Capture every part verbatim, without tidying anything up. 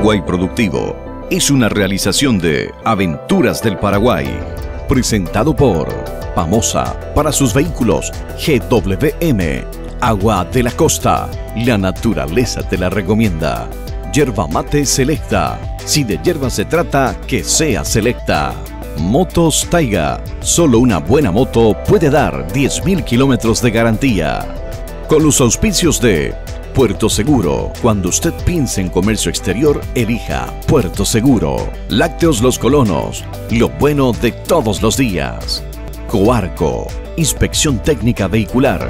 Paraguay Productivo es una realización de Aventuras del Paraguay, presentado por Pamosa para sus vehículos G W M, Agua de la Costa, la naturaleza te la recomienda. Yerba Mate Selecta, si de yerba se trata, que sea selecta. Motos Taiga, solo una buena moto puede dar diez mil kilómetros de garantía. Con los auspicios de Puerto Seguro, cuando usted piense en comercio exterior, elija Puerto Seguro. Lácteos Los Colonos, lo bueno de todos los días. Coarco, inspección técnica vehicular.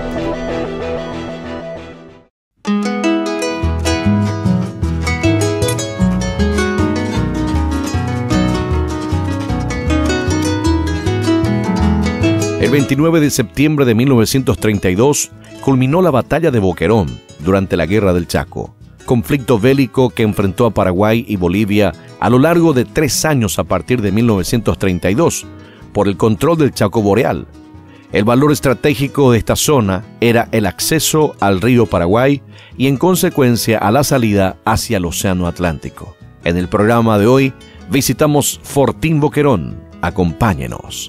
El veintinueve de septiembre de mil novecientos treinta y dos culminó la batalla de Boquerón durante la Guerra del Chaco, conflicto bélico que enfrentó a Paraguay y Bolivia a lo largo de tres años a partir de mil novecientos treinta y dos por el control del Chaco Boreal. El valor estratégico de esta zona era el acceso al río Paraguay y en consecuencia a la salida hacia el Océano Atlántico. En el programa de hoy visitamos Fortín Boquerón. Acompáñenos.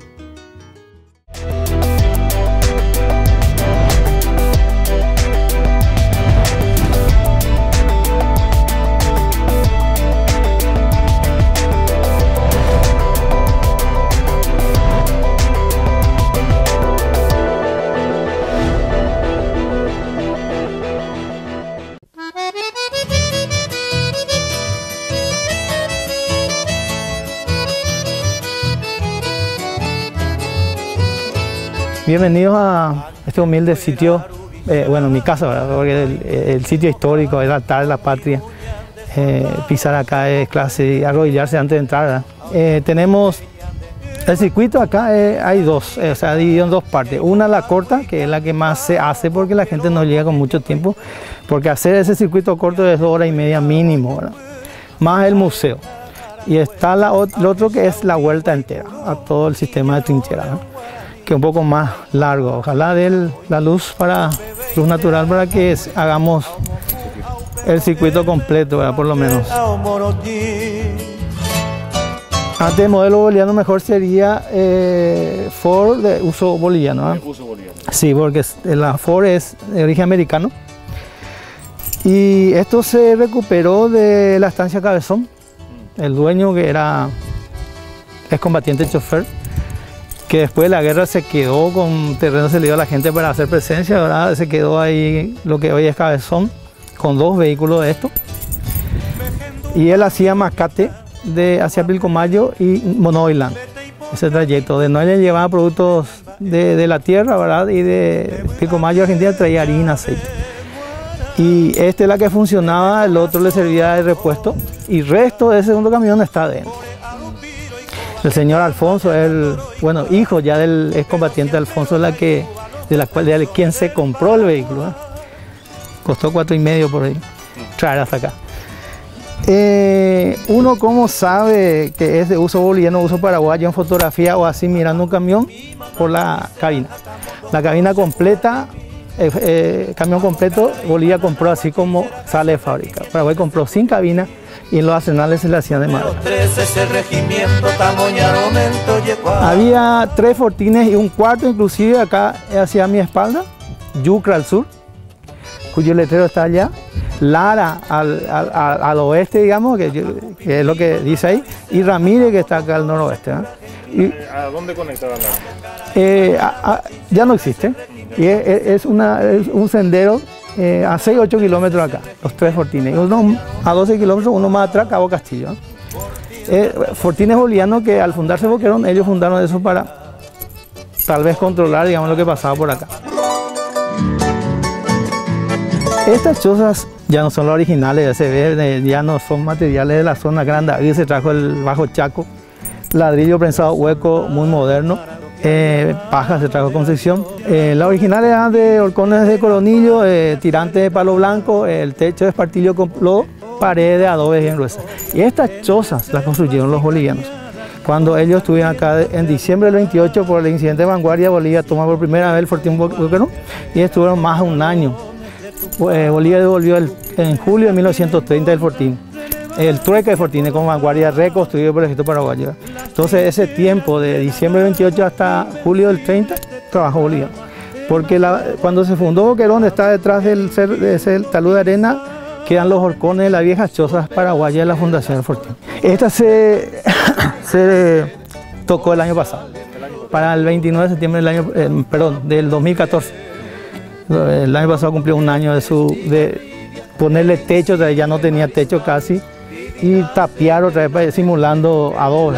Bienvenidos a este humilde sitio, eh, bueno, mi casa, ¿verdad? Porque el, el sitio histórico, el altar de la patria. Eh, pisar acá es clase y arrodillarse antes de entrar, ¿verdad? Eh, tenemos el circuito acá, eh, hay dos, eh, o sea, dividido en dos partes. Una la corta, que es la que más se hace porque la gente no llega con mucho tiempo, porque hacer ese circuito corto es dos horas y media mínimo, ¿verdad? Más el museo. Y está la, el otro que es la vuelta entera a todo el sistema de trinchera, ¿no? Que es un poco más largo. Ojalá dé la luz para luz natural para que hagamos el circuito completo, ¿verdad? Por lo menos. Antes el modelo boliviano mejor sería eh, Ford de uso boliviano, ¿eh? Uso boliviano. Sí, porque la Ford es de origen americano. Y esto se recuperó de la estancia Cabezón. El dueño, que era excombatiente chofer, que después de la guerra se quedó con terreno, se le dio a la gente para hacer presencia, ¿verdad? Se quedó ahí lo que hoy es Cabezón, con dos vehículos de esto. Y él hacía Mascate de, hacia Pilcomayo y Monoilán, ese trayecto. De Noel llevaba productos de, de la tierra, ¿verdad? Y de Pilcomayo, Argentina, traía harina, aceite. Y esta es la que funcionaba, el otro le servía de repuesto y el resto del segundo camión está dentro. El señor Alfonso es el, bueno, hijo ya del excombatiente Alfonso, la que, de la cual, de quien se compró el vehículo, ¿eh? Costó cuatro y medio por ahí, traer hasta acá. Eh, uno cómo sabe que es de uso boliviano, uso paraguayo en fotografía o así mirando un camión, por la cabina. La cabina completa, eh, eh, camión completo, Bolivia compró así como sale de fábrica. Paraguay compró sin cabina. Y en los arsenales se le hacían de madera. Había tres fortines y un cuarto, inclusive acá hacia mi espalda, Yucra al sur, cuyo letrero está allá, Lara al, al, al, al oeste, digamos, que, que es lo que dice ahí, y Ramírez, que está acá al noroeste, ¿eh? Y, ¿a dónde conectaban la? Eh, a, a, ya no existe, y es, es, una, es un sendero. Eh, a seis a ocho kilómetros acá, los tres fortines. Uno a doce kilómetros, uno más atrás, Cabo Castillo. Eh, fortines bolivianos que al fundarse Boquerón, ellos fundaron eso para tal vez controlar, digamos, lo que pasaba por acá. Estas chozas ya no son las originales, ya se ve, ya no son materiales de la zona grande. Ahí se trajo el Bajo Chaco, ladrillo prensado hueco, muy moderno. Eh, paja se trajo Concepción. Eh, la original era de horcones de coronillo, eh, tirante de palo blanco, eh, el techo de espartillo con lodo, pared de adobe bien gruesa. Y estas chozas las construyeron los bolivianos. Cuando ellos estuvieron acá en diciembre del veintiocho por el incidente de Vanguardia, Bolivia toma por primera vez el Fortín Boquerón y estuvieron más de un año. Eh, Bolivia devolvió el, en julio de mil novecientos treinta el Fortín. el trueque de Fortini con vanguardia reconstruido por el ejército paraguayo. Entonces ese tiempo de diciembre veintiocho hasta julio del treinta trabajó Bolívar. Porque la, cuando se fundó Boquerón, está detrás del de ese talud de arena, quedan los horcones de las viejas chozas paraguayas de la Fundación de Fortini. Esta se, se tocó el año pasado, para el veintinueve de septiembre del año, eh, perdón, del dos mil catorce. El año pasado cumplió un año de su de ponerle techo, ya no tenía techo casi, y tapiar otra vez simulando adobe.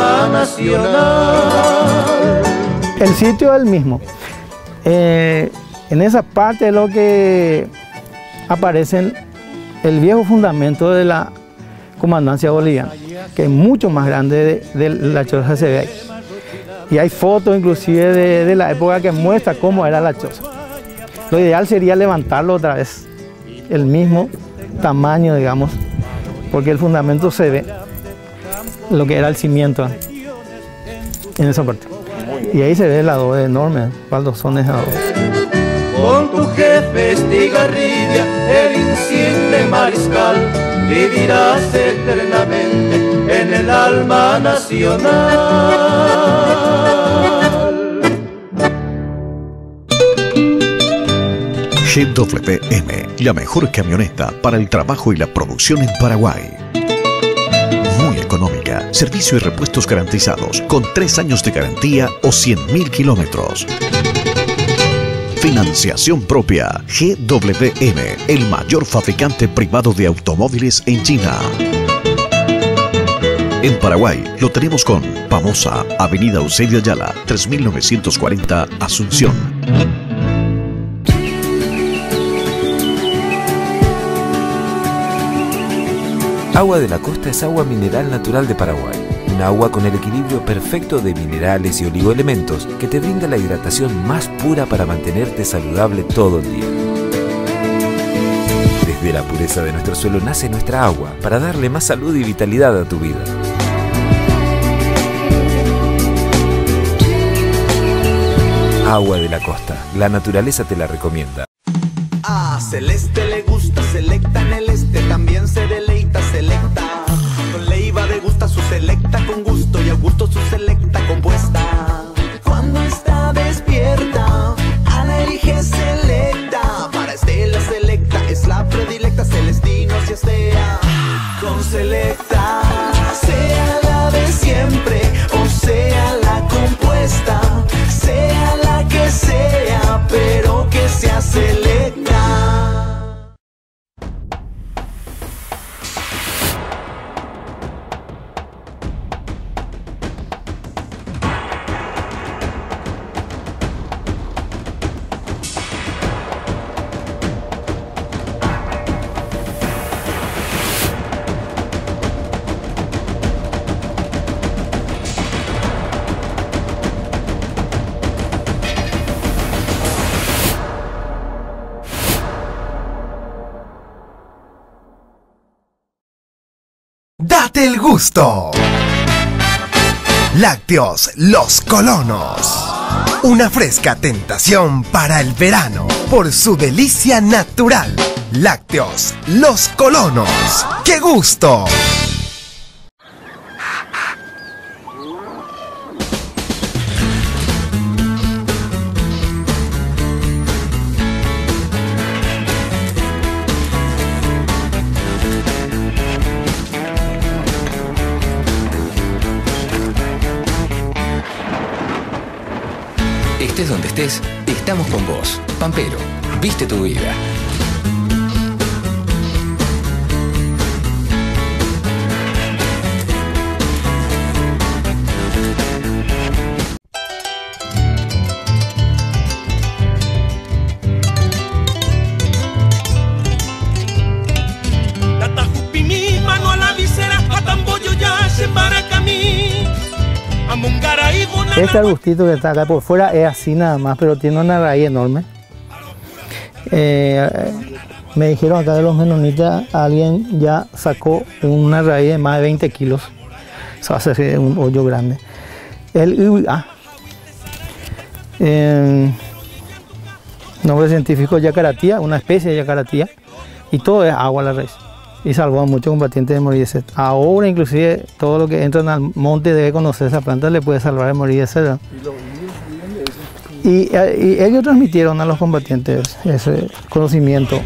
El sitio es el mismo. Eh, en esa parte es lo que aparece el viejo fundamento de la comandancia boliviana, que es mucho más grande de, de la choza, se ve ahí. Y hay fotos inclusive de, de la época que muestra cómo era la choza. Lo ideal sería levantarlo otra vez, el mismo tamaño, digamos, porque el fundamento se ve, lo que era el cimiento en esa parte. Y ahí se ve el adobe enorme, baldosones de adobe. Con tu jefe Estigarribia, el insigne mariscal, vivirás eternamente en el alma nacional. G W M, la mejor camioneta para el trabajo y la producción en Paraguay. Muy económica, servicio y repuestos garantizados, con tres años de garantía o cien mil kilómetros. Financiación propia. G W M, el mayor fabricante privado de automóviles en China. En Paraguay lo tenemos con Pamosa, Avenida Eusebio Ayala, tres mil novecientos cuarenta, Asunción. Agua de la Costa es agua mineral natural de Paraguay. Un agua con el equilibrio perfecto de minerales y oligoelementos que te brinda la hidratación más pura para mantenerte saludable todo el día. Desde la pureza de nuestro suelo nace nuestra agua para darle más salud y vitalidad a tu vida. Agua de la Costa. La naturaleza te la recomienda. A Celeste le gusta Selecta en el este, también se deleita Selecta. Con Leiva degusta su Selecta con gusto y a gusto su Selecta compuesta. Cuando está despierta, Ana elige Selecta. Para Estela Selecta es la predilecta, Celestino si estea. Con Selecta, sea la de siempre o sea la compuesta, sea la que sea, pero que sea Selecta. ¡Date el gusto! Lácteos Los Colonos. Una fresca tentación para el verano por su delicia natural. Lácteos Los Colonos. ¡Qué gusto! Estés donde estés, estamos con vos. Pampero, viste tu vida. Este arbustito que está acá por fuera es así nada más, pero tiene una raíz enorme. Eh, me dijeron acá de los menonitas, alguien ya sacó una raíz de más de veinte kilos. Eso hace un hoyo grande. El ah, eh, nombre científico yacaratía, una especie de yacaratía, y todo es agua a la raíz. y salvó a muchos combatientes de morir de sed. Ahora inclusive todo lo que entra al monte debe conocer esa planta, le puede salvar de morir de sed. Y, y ellos transmitieron a los combatientes ese conocimiento.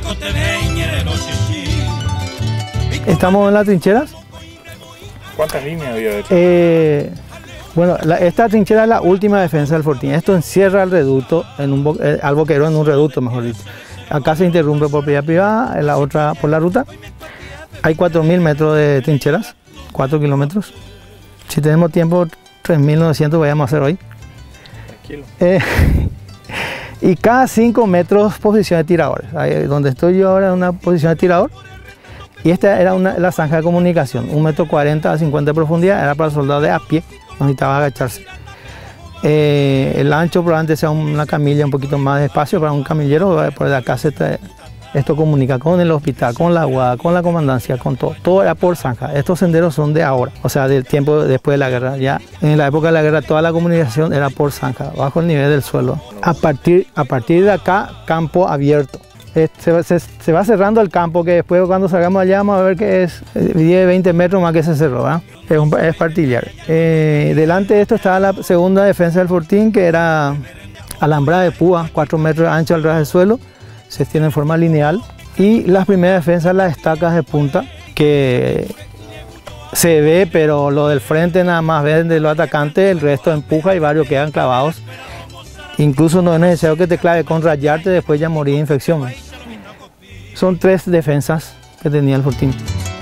Estamos en las trincheras. ¿Cuántas líneas había de hecho? Eh, bueno, la, esta trinchera es la última defensa del fortín. Esto encierra el reducto, en un, eh, al boquerón en un reducto, mejor dicho. Acá se interrumpe por propiedad privada, en la otra por la ruta. Hay cuatro mil metros de trincheras, cuatro kilómetros. Si tenemos tiempo, tres mil novecientos vayamos a hacer hoy. Tranquilo. Eh, y cada cinco metros posición de tiradores. Ahí, donde estoy yo ahora es una posición de tirador. Y esta era una, la zanja de comunicación, un metro cuarenta a cincuenta de profundidad, era para el soldado de a pie, no necesitaba agacharse. Eh, el ancho probablemente sea una camilla un poquito más de espacio para un camillero, por acá se trae, esto comunica con el hospital, con la Aguada, con la comandancia, con todo, todo era por zanja. Estos senderos son de ahora, o sea, del tiempo después de la guerra. Ya en la época de la guerra toda la comunicación era por zanja, bajo el nivel del suelo. A partir, a partir de acá, campo abierto. Se, se, se va cerrando el campo, que después cuando salgamos allá vamos a ver que es diez, veinte metros más que se cerró, ¿eh? es, un, es partillar. Eh, delante de esto estaba la segunda defensa del fortín, que era alambrada de púa, cuatro metros de ancho al ras del suelo, se extiende en forma lineal. Y las primeras defensas, las estacas de punta, que se ve, pero lo del frente nada más ven de los atacantes, el resto empuja y varios quedan clavados. Incluso no es necesario que te clave con rayarte, después ya morir de infección. Son tres defensas que tenía el fortín.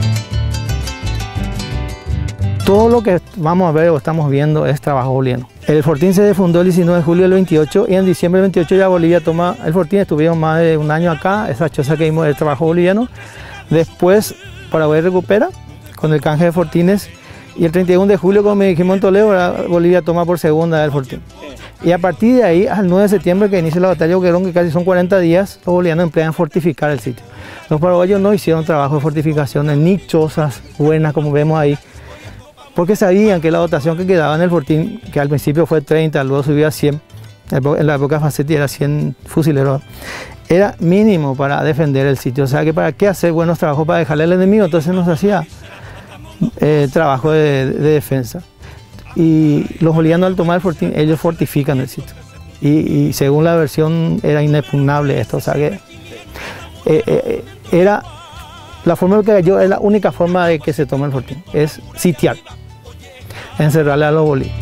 Todo lo que vamos a ver o estamos viendo es trabajo boliviano. El fortín se fundó el diecinueve de julio del veintiocho y en diciembre del veintiocho ya Bolivia toma el fortín. Estuvieron más de un año acá, esa choza que vimos del trabajo boliviano. Después Paraguay recupera con el canje de fortines y el treinta y uno de julio, como me dijimos en Toledo, Bolivia toma por segunda el fortín. Y a partir de ahí, al nueve de septiembre, que inicia la batalla de Boquerón, que casi son cuarenta días, los bolivianos emplean fortificar el sitio. Los paraguayos no hicieron trabajo de fortificaciones, ni chozas buenas como vemos ahí, porque sabían que la dotación que quedaba en el fortín, que al principio fue treinta, luego subió a cien, en la época de Facetti era cien fusileros, era mínimo para defender el sitio. O sea que para qué hacer buenos trabajos para dejarle al enemigo, entonces nos hacía eh, trabajo de, de defensa. Y los bolivianos al tomar el fortín, ellos fortifican el sitio. Y, y según la versión era inexpugnable esto, o sea que eh, eh, era la forma que yo, es la única forma de que se tome el fortín, es sitiar, encerrarle a los bolivianos.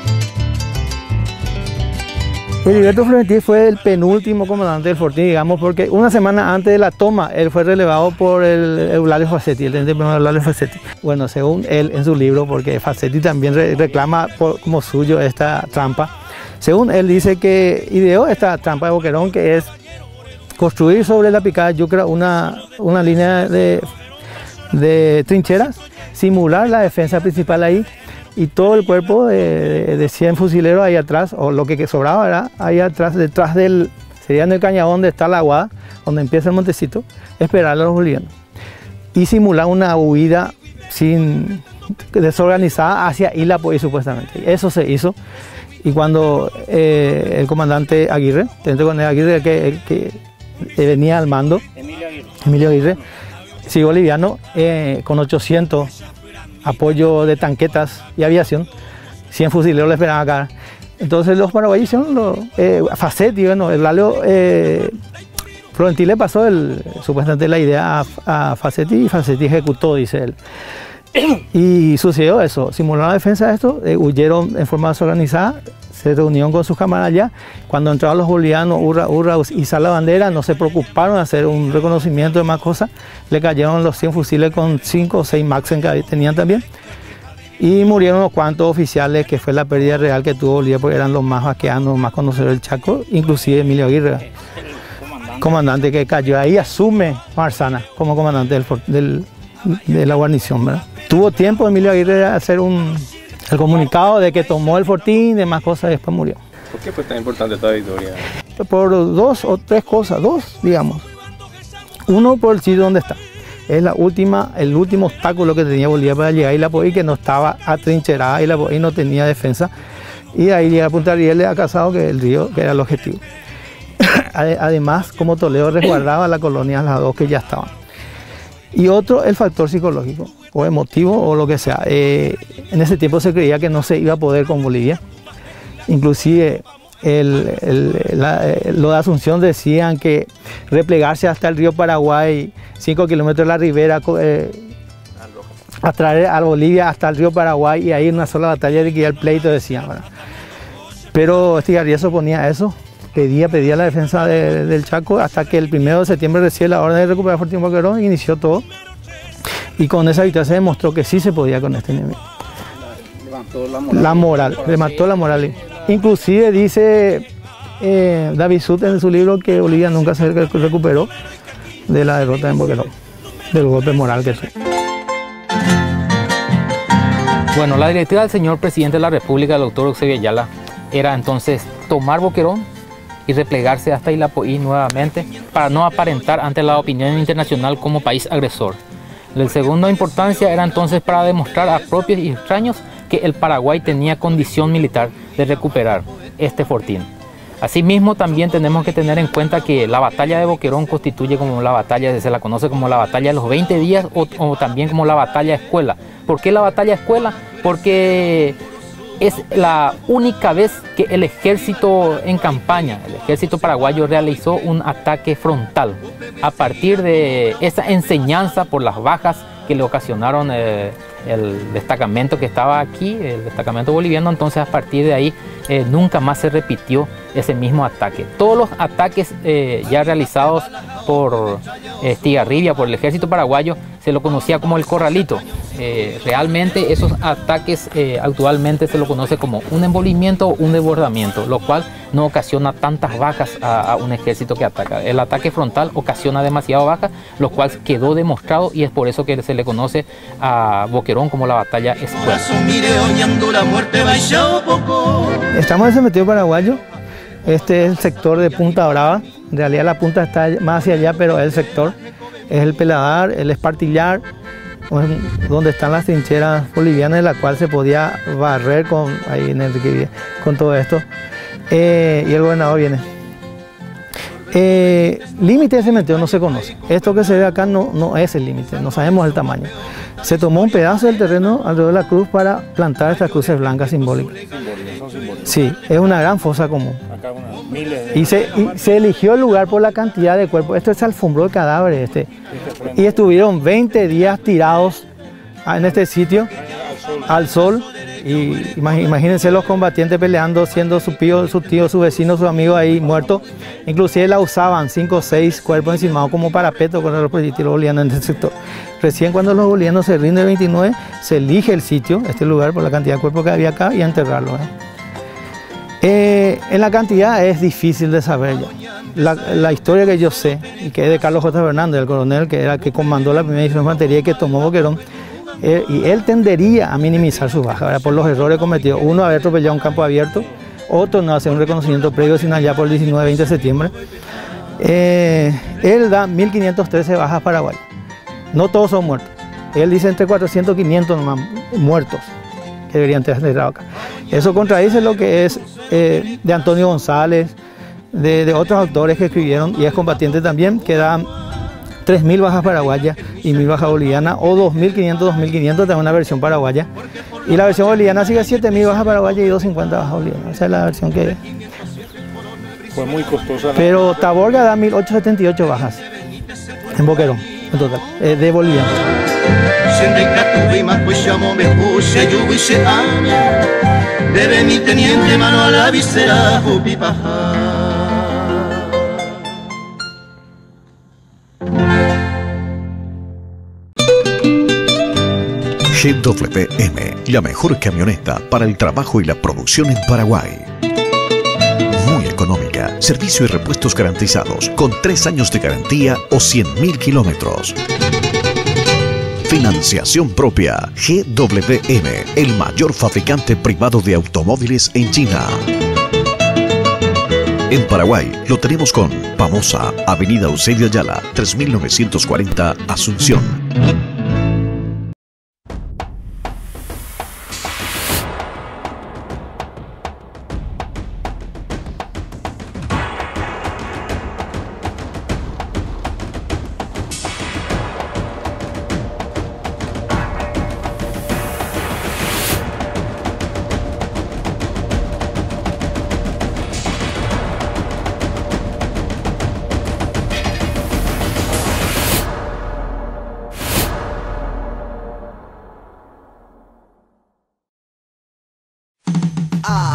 Heriberto Florentini fue el penúltimo comandante del fortín, digamos, porque una semana antes de la toma, él fue relevado por el Eulalio Facetti, el teniente primero Eulalio Facetti. Bueno, según él en su libro, porque Facetti también re reclama por, como suyo esta trampa, según él dice que ideó esta trampa de Boquerón, que es construir sobre la picada yucra una, una línea de, de trincheras, simular la defensa principal ahí, y todo el cuerpo de, de, de cien fusileros ahí atrás, o lo que, que sobraba era ahí atrás, detrás del, sería en el cañadón donde está la Aguada, donde empieza el montecito, esperar a los bolivianos. Y simular una huida sin, desorganizada hacia Ilapoí supuestamente. Eso se hizo, y cuando eh, el comandante Aguirre, teniente coronel Aguirre, que, que, que venía al mando, Emilio Aguirre, Emilio Aguirre sí, boliviano, eh, con ochocientos apoyo de tanquetas y aviación, cien fusileros le esperaban acá. Entonces los paraguayos hicieron lo, eh, Facetti, bueno, el Lalio, eh, Florentini le pasó el, supuestamente la idea a, a Facetti y Facetti ejecutó, dice él. Y sucedió eso, simularon la defensa de esto, eh, huyeron en forma desorganizada, se reunieron con sus camaradas allá. Cuando entraron los bolivianos, hurra, hurra, izar la bandera, no se preocuparon de hacer un reconocimiento de más cosas, le cayeron los cien fusiles con cinco o seis Maxen que tenían también, y murieron unos cuantos oficiales, que fue la pérdida real que tuvo Bolivia, porque eran los más vaqueanos, los más conocedores del Chaco, inclusive Emilio Aguirre, comandante. comandante que cayó ahí, asume Marzana como comandante del, del, de la guarnición, ¿verdad? Tuvo tiempo Emilio Aguirre de hacer un el comunicado de que tomó el fortín y demás cosas, y después murió. ¿Por qué fue tan importante esta victoria? Por dos o tres cosas, dos, digamos. Uno, por el sitio donde está. Es la última, el último obstáculo que tenía Bolivia para llegar a Ilapoí, que no estaba atrincherada, Ilapoí no tenía defensa. Y de ahí llega a Punta Rieles, a Casado, que el río, que era el objetivo. Además, como Toledo resguardaba la colonia, las dos que ya estaban. Y otro, el factor psicológico o emotivo o lo que sea. Eh, en ese tiempo se creía que no se iba a poder con Bolivia. Inclusive el, el, la, los de Asunción decían que replegarse hasta el río Paraguay, cinco kilómetros de la ribera, eh, a traer a Bolivia hasta el río Paraguay y ahí en una sola batalla liquidar el pleito, decían, ¿verdad? Pero Estigarribia se oponía a eso, pedía, pedía la defensa de, del Chaco, hasta que el primero de septiembre recibe la orden de recuperar Fortín Boquerón, inició todo. Y con esa victoria se demostró que sí se podía con este enemigo. Levantó la moral. La moral, levantó la moral. Inclusive dice eh, David Sut en su libro que Bolivia nunca se recuperó de la derrota en Boquerón, del golpe moral que fue. Bueno, la directiva del señor presidente de la República, el doctor Eusebio Ayala, era entonces tomar Boquerón y replegarse hasta Ilapoí nuevamente para no aparentar ante la opinión internacional como país agresor. La segunda importancia era entonces para demostrar a propios y extraños que el Paraguay tenía condición militar de recuperar este fortín. Asimismo, también tenemos que tener en cuenta que la batalla de Boquerón constituye como la batalla, se la conoce como la batalla de los veinte días o, o también como la batalla escuela. ¿Por qué la batalla escuela? Porque es la única vez que el ejército en campaña, el ejército paraguayo realizó un ataque frontal. A partir de esa enseñanza por las bajas que le ocasionaron eh, el destacamento que estaba aquí, el destacamento boliviano, entonces a partir de ahí eh, nunca más se repitió ese mismo ataque. Todos los ataques eh, ya realizados por Estigarribia, por el ejército paraguayo, se lo conocía como el Corralito. Eh, realmente esos ataques eh, actualmente se lo conoce como un envolvimiento o un desbordamiento, lo cual no ocasiona tantas bajas a, a un ejército que ataca. El ataque frontal ocasiona demasiadas bajas, lo cual quedó demostrado y es por eso que se le conoce a Boquerón como la batalla escuela. Estamos en el cementerio paraguayo. Este es el sector de Punta Brava. En realidad la punta está más hacia allá, pero es el sector. Es el Peladar, el Espartillar, donde están las trincheras bolivianas, en la cual se podía barrer con, ahí en el, con todo esto. Eh, y el gobernador viene. Eh, límite de cementerio no se conoce. Esto que se ve acá no, no es el límite, no sabemos el tamaño. Se tomó un pedazo del terreno alrededor de la cruz para plantar estas cruces blancas simbólicas. Sí, es una gran fosa común. Y se, y se eligió el lugar por la cantidad de cuerpos. Esto se alfombró el cadáver este. Y estuvieron veinte días tirados en este sitio, al sol. Y imagínense los combatientes peleando, siendo su tío, su tío, su vecino, su amigo ahí muerto. Inclusive la usaban cinco o seis cuerpos encimados como parapeto con los proyectiles bolivianos en este sector. Recién cuando los bolivianos se rinden el veintinueve, se elige el sitio, este lugar, por la cantidad de cuerpos que había acá y a enterrarlo. ¿eh? Eh, en la cantidad es difícil de saber ya. La, la historia que yo sé, y que es de Carlos J. Fernández, el coronel que era que comandó la primera división de infantería y que tomó Boquerón, eh, y él tendería a minimizar su baja, ¿verdad? Por los errores cometidos. Uno, haber atropellado un campo abierto, otro, no hacer un reconocimiento previo, sino allá por el diecinueve veinte de septiembre. Eh, él da mil quinientas trece bajas paraguayas. No todos son muertos. Él dice entre cuatrocientos y quinientos nomás muertos que deberían tener enterrado acá. Eso contradice lo que es eh, de Antonio González, de, de otros autores que escribieron, y es combatiente también, que dan tres mil bajas paraguayas y mil bajas bolivianas, o dos mil quinientos, dos mil quinientos, también una versión paraguaya. Y la versión boliviana sigue siete mil bajas paraguayas y doscientos cincuenta bajas bolivianas. Esa es la versión que... Fue muy costosa. Pero Taborga da mil ochocientos setenta y ocho bajas en Boquerón, en total, eh, de bolivianos. Debe mi teniente mano a la visera Jupipaja. G W M, la mejor camioneta para el trabajo y la producción en Paraguay. Muy económica, servicio y repuestos garantizados, con tres años de garantía o cien mil kilómetros. Financiación propia. G W M, el mayor fabricante privado de automóviles en China. En Paraguay lo tenemos con Pamosa, Avenida Eusebio Ayala, tres mil novecientos cuarenta, Asunción.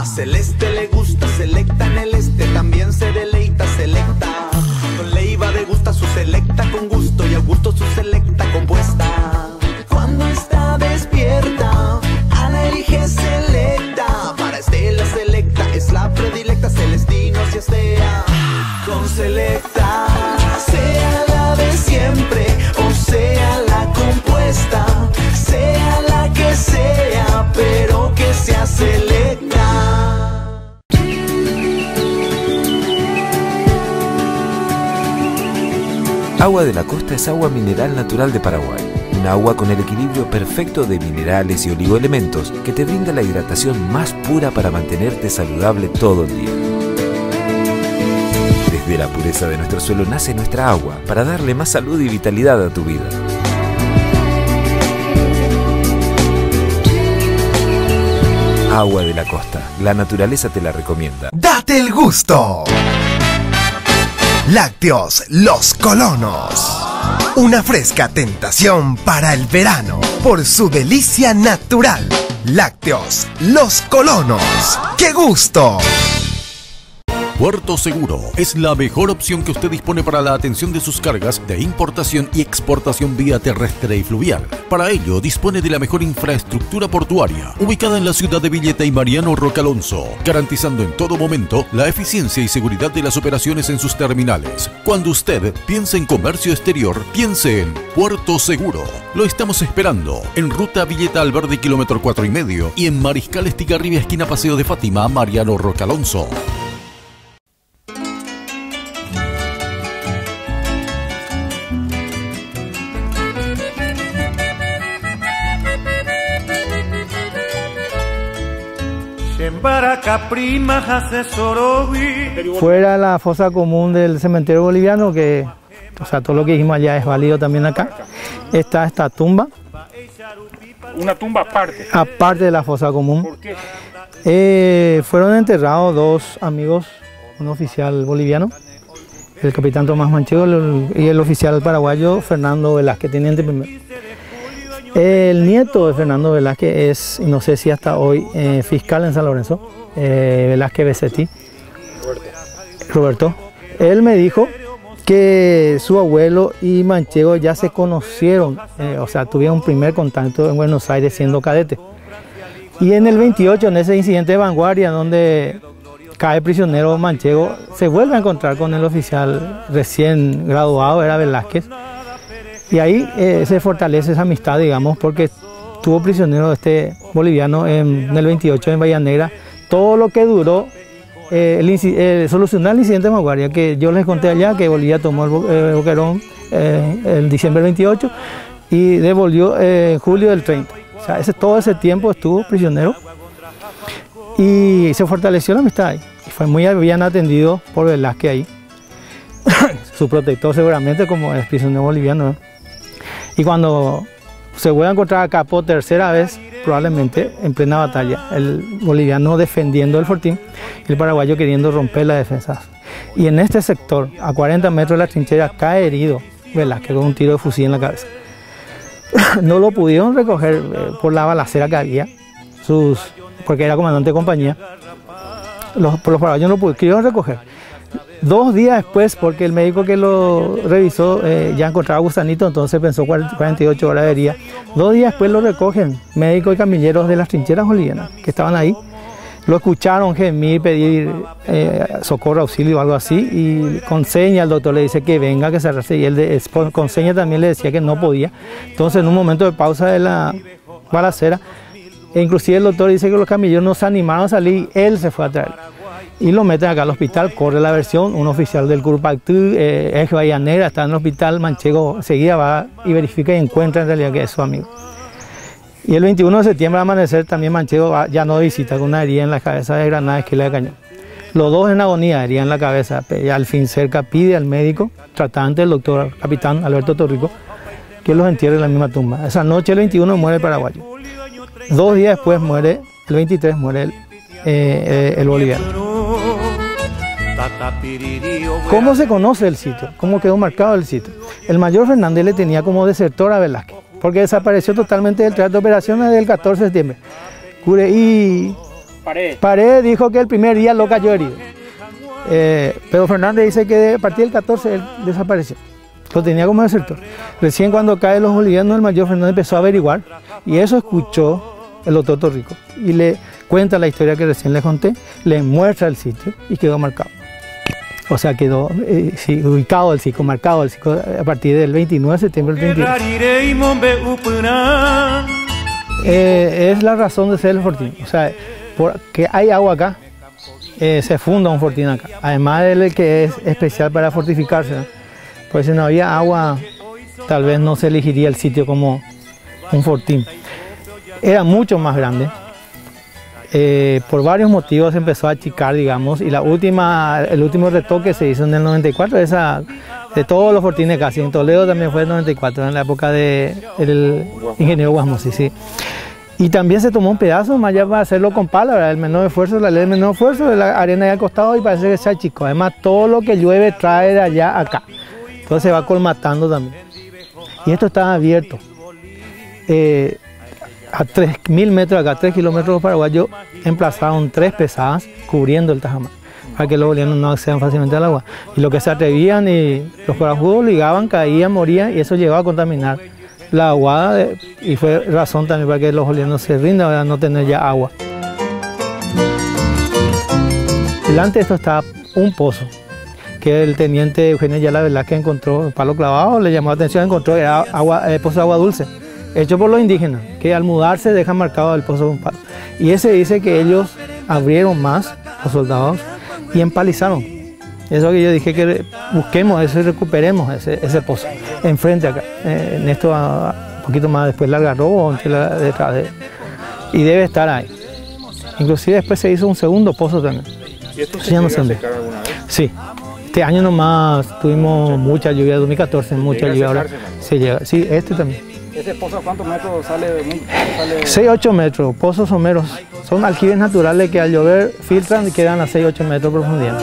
Celeste le gusta, selecta en el este, también se deleita, selecta. Con Leiva degusta su selecta con gusto y a gusto su selecta compuesta. Cuando está despierta, Ana elige selecta. Para Estela selecta es la predilecta, Celestino si estea. Con selecta, sea la de siempre o sea la compuesta, sea la que sea, pero que sea selecta. Agua de la Costa es agua mineral natural de Paraguay. Un agua con el equilibrio perfecto de minerales y oligoelementos que te brinda la hidratación más pura para mantenerte saludable todo el día. Desde la pureza de nuestro suelo nace nuestra agua para darle más salud y vitalidad a tu vida. Agua de la Costa. La naturaleza te la recomienda. ¡Date el gusto! Lácteos Los Colonos. Una fresca tentación para el verano por su delicia natural. Lácteos Los Colonos. ¡Qué gusto! Puerto Seguro es la mejor opción que usted dispone para la atención de sus cargas de importación y exportación vía terrestre y fluvial. Para ello, dispone de la mejor infraestructura portuaria, ubicada en la ciudad de Villeta y Mariano Roque Alonso, garantizando en todo momento la eficiencia y seguridad de las operaciones en sus terminales. Cuando usted piense en comercio exterior, piense en Puerto Seguro. Lo estamos esperando en Ruta Villeta Alverde, kilómetro cuatro y medio, y en Mariscal Estigarribia, esquina Paseo de Fátima, Mariano Roque Alonso. Fuera de la fosa común del cementerio boliviano, que o sea, todo lo que dijimos allá es válido también acá, está esta tumba. Una tumba aparte. Aparte de la fosa común. ¿Por qué? Eh, fueron enterrados dos amigos, un oficial boliviano, el capitán Tomás Manchego, y el oficial paraguayo Fernando Velázquez, teniente primero. El nieto de Fernando Velázquez es, y no sé si hasta hoy, eh, fiscal en San Lorenzo, eh, Velázquez Besetti. Roberto. Roberto. Él me dijo que su abuelo y Manchego ya se conocieron, eh, o sea, tuvieron un primer contacto en Buenos Aires siendo cadete. Y en el veintiocho, en ese incidente de Vanguardia, donde cae prisionero Manchego, se vuelve a encontrar con el oficial recién graduado, era Velázquez. Y ahí eh, se fortalece esa amistad, digamos, porque tuvo prisionero este boliviano en, en el veintiocho en Bahía Negra. Todo lo que duró eh, el, eh, solucionar el incidente de Vanguardia, que yo les conté allá, que Bolivia tomó el eh, Boquerón eh, el diciembre del veintiocho y devolvió eh, en julio del treinta. O sea, ese, todo ese tiempo estuvo prisionero y se fortaleció la amistad ahí. Y fue muy bien atendido por Velázquez ahí. Su protector seguramente, como es prisionero boliviano, ¿eh? Y cuando se vuelve a encontrar acá por tercera vez, probablemente en plena batalla, el boliviano defendiendo el fortín y el paraguayo queriendo romper las defensas. Y en este sector, a cuarenta metros de la trinchera, cae herido Velázquez con un tiro de fusil en la cabeza. No lo pudieron recoger eh, por la balacera que había, sus, porque era comandante de compañía. Los, los paraguayos no lo pudieron recoger. Dos días después, porque el médico que lo revisó eh, ya encontraba gusanito, entonces pensó cuarenta y ocho horas de herida. Dos días después lo recogen médicos y camilleros de las trincheras bolivianas que estaban ahí. Lo escucharon gemir, pedir eh, socorro, auxilio o algo así, y con seña el doctor le dice que venga, que se arrastre, y él de, con seña también le decía que no podía. Entonces, en un momento de pausa de la balacera, e inclusive el doctor dice que los camilleros no se animaron a salir, y él se fue a traer. Y lo meten acá al hospital, corre la versión, un oficial del Curpactú, eh, Eje Bahía Negra, está en el hospital, Manchego seguida va y verifica y encuentra en realidad que es su amigo. Y el veintiuno de septiembre al amanecer también Manchego va, ya no visita, con una herida en la cabeza de granada, esquila de cañón. Los dos en agonía, herida en la cabeza, y al fin cerca pide al médico tratante, el doctor capitán Alberto Torrico, que los entierre en la misma tumba. Esa noche, el veintiuno, muere el paraguayo. Dos días después muere, el veintitrés, muere el, eh, eh, el boliviano. ¿Cómo se conoce el sitio? ¿Cómo quedó marcado el sitio? El mayor Fernández le tenía como desertor a Velázquez, porque desapareció totalmente del teatro de operaciones desde el catorce de septiembre. Y Paredes. Paredes dijo que el primer día lo cayó herido. Eh, pero Fernández dice que a partir del catorce él desapareció. Lo tenía como desertor. Recién cuando caen los bolivianos, el mayor Fernández empezó a averiguar y eso escuchó el doctor Torrico. Y le cuenta la historia que recién les conté, le muestra el sitio y quedó marcado. O sea, quedó eh, sí, ubicado el sitio, marcado el sitio a partir del veintinueve de septiembre del treinta y uno. Eh, es la razón de ser el fortín. O sea, porque hay agua acá, eh, se funda un fortín acá. Además del que es especial para fortificarse, ¿no? Pues si no había agua, tal vez no se elegiría el sitio como un fortín. Era mucho más grande. Eh, por varios motivos se empezó a achicar, digamos, y la última, el último retoque se hizo en el noventa y cuatro, esa, de todos los fortines casi. En Toledo también fue en el noventa y cuatro, en la época del ingeniero Guasmosi, sí. Y también se tomó un pedazo más allá para hacerlo con pala, ¿verdad? El menor esfuerzo, la ley del menor esfuerzo, de la arena ahí al costado y parece que se achicó. Además, todo lo que llueve trae de allá acá. Entonces se va colmatando también. Y esto está abierto. Eh, a tres mil metros acá, tres kilómetros paraguayos, emplazaron tres pesadas cubriendo el tajamar, para que los bolivianos no accedan fácilmente al agua. Y los que se atrevían y los corajudos ligaban, caían, morían y eso llegaba a contaminar la aguada de, y fue razón también para que los bolivianos se rindan, para no tener ya agua. Delante de esto estaba un pozo que el teniente Eugenio Ayala Velázquez encontró, palo clavado, le llamó la atención, encontró era agua, eh, pozo de agua dulce, hecho por los indígenas, que al mudarse dejan marcado el pozo con palo. Y ese dice que ellos abrieron más, los soldados, y empalizaron. Eso que yo dije que busquemos eso y recuperemos ese, ese pozo, enfrente acá, eh, en esto a, un poquito más después del Algarrobo, detrás de, y debe estar ahí. Inclusive después se hizo un segundo pozo también. ¿Y esto se llegó a secar alguna vez? Sí. Este año nomás tuvimos mucha lluvia, dos mil catorce, mucha lluvia. Ahora se llega. Sí, este también. ¿Ese pozo a cuántos metros sale? sale... seis a ocho metros, pozos someros. Son aljibes naturales que al llover filtran y quedan a seis a ocho metros de profundidad.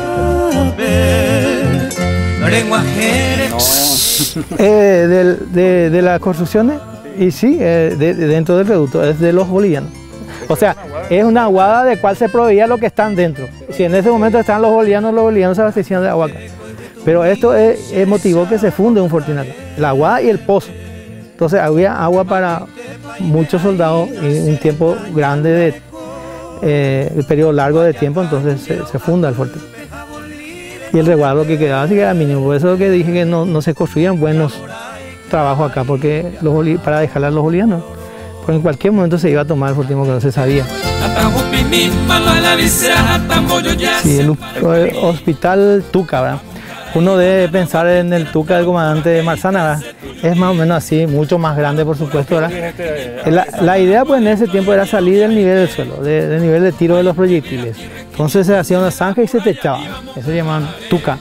No. eh, de, de, de las construcciones, y sí, eh, de, de dentro del reducto, es de los bolivianos. O sea, es una aguada de cual se proveía lo que están dentro. Si en ese momento están los bolivianos, los bolivianos se abastecían de agua acá. Pero esto es, es motivó que se funde un fortín acá, la aguada y el pozo. Entonces había agua para muchos soldados en un tiempo grande, de eh, el periodo largo de tiempo, entonces se, se funda el fortín. Y el resguardo que quedaba sí que era mínimo, por eso que dije que no, no se construían buenos trabajos acá, porque los, para dejarle a los bolivianos. Porque en cualquier momento se iba a tomar el fortín que no se sabía. Sí, el, el hospital Tuca, ¿verdad? Uno debe pensar en el Tuca del comandante Marzana, ¿verdad? Es más o menos así, mucho más grande por supuesto, ¿verdad? La, la idea pues en ese tiempo era salir del nivel del suelo, de, del nivel de tiro de los proyectiles. Entonces se hacía una zanja y se techaba, eso se llamaban Tuca.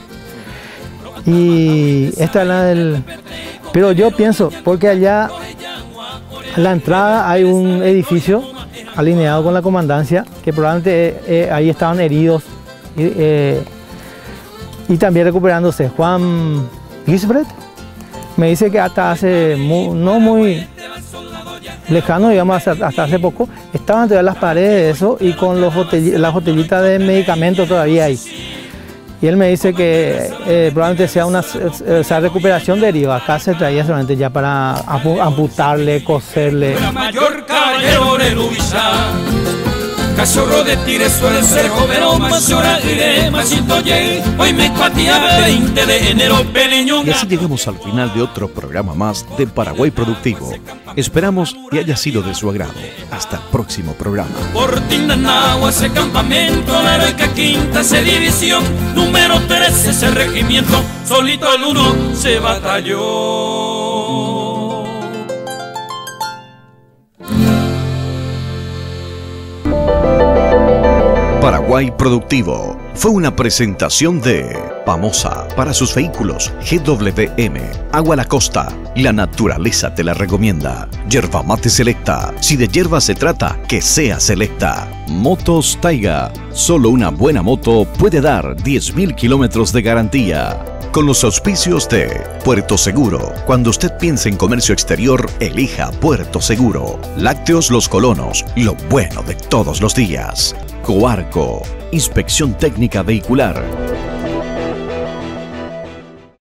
Y esta es la del... Pero yo pienso, porque allá a la entrada hay un edificio alineado con la comandancia, que probablemente eh, eh, ahí estaban heridos y, eh, y también recuperándose. Juan Gisbert me dice que hasta hace muy, no muy lejano, digamos hasta, hasta hace poco, estaban todavía las paredes de eso y con los botell las botellitas de medicamentos todavía ahí. Y él me dice que eh, probablemente sea una o sea, recuperación de herido. Acá se traía solamente ya para amputarle, coserle. Cachorro de tire suele ser joven o mayor iré, machito ye, hoy me cuatía veinte de enero, peleñón. Y así llegamos al final de otro programa más de Paraguay Productivo. Esperamos que haya sido de su agrado. Hasta el próximo programa. Por Tindanagua ese campamento, la heroica quinta se división, número trece ese regimiento, solito el uno se batalló. Paraguay Productivo fue una presentación de Pamosa para sus vehículos G W M, Agua La Costa, la naturaleza te la recomienda. Yerba Mate Selecta, si de hierba se trata, que sea selecta. Motos Taiga, solo una buena moto puede dar diez mil kilómetros de garantía. Con los auspicios de Puerto Seguro. Cuando usted piense en comercio exterior, elija Puerto Seguro. Lácteos Los Colonos, lo bueno de todos los días. Coarco, Inspección Técnica Vehicular.